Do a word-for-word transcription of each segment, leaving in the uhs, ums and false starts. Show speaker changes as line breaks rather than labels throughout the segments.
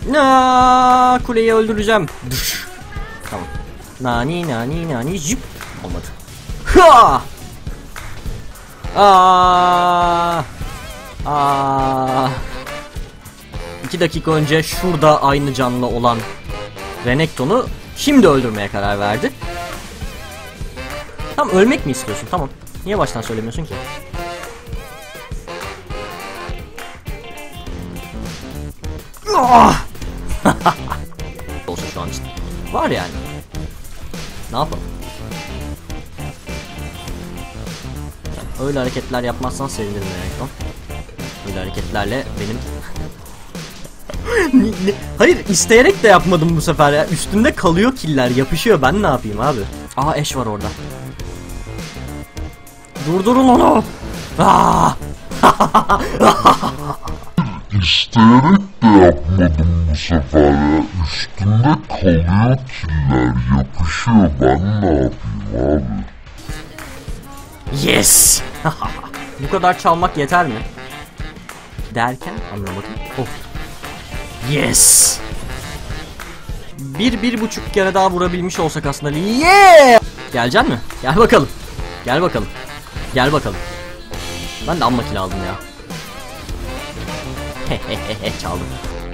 Aa, kuleyi öldüreceğim. Düş. Tamam. Nani nani nani jip. Olmadı. Ha! Aa! Aa! İki dakika önce şurada aynı canlı olan Renekton'u şimdi öldürmeye karar verdi. Tam ölmek mi istiyorsun? Tamam. Niye baştan söylemiyorsun ki? Olsa şu an için. Var yani. Ne yapalım? Öyle hareketler yapmazsan sevinirim Renekton. Öyle hareketlerle benim... Hayır, isteyerek de yapmadım bu sefer ya. Üstümde kalıyor killer, yapışıyor. Ben ne yapayım abi? Aa, Ashe var orada. Durdurun onu. Aa!
İsteyerek de yapmadım bu sefer ya. Üstümde kalıyor killer, yapışıyor. Ben ne yapayım abi?
Yes! Bu kadar çalmak yeter mi? Derken anlamadım. Oh. Yes! Bir, bir buçuk kere daha vurabilmiş olsak aslında. Yeah! Gelecek mi? Gel bakalım. Gel bakalım. Gel bakalım. Ben de amma kill aldım ya. Hehehehe çaldım.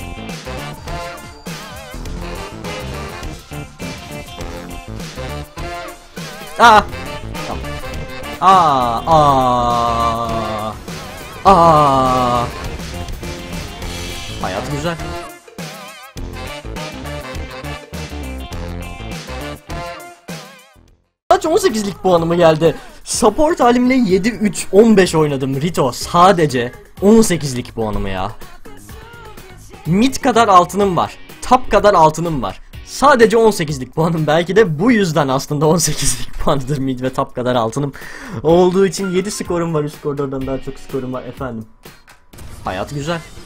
Aa! Tamam. Aa! Aa! Aa! Hayat güzel. Kaç on sekizlik puanıma geldi. Support halimle yedi üç on beş oynadım Rito. Sadece on sekizlik puanımı ya. Mid kadar altınım var. Top kadar altınım var. Sadece on sekizlik puanım. Belki de bu yüzden aslında on sekizlik puanıdır mid ve top kadar altınım olduğu için yedi skorum var. Üst koridordan daha çok skorum var efendim. Hayat güzel.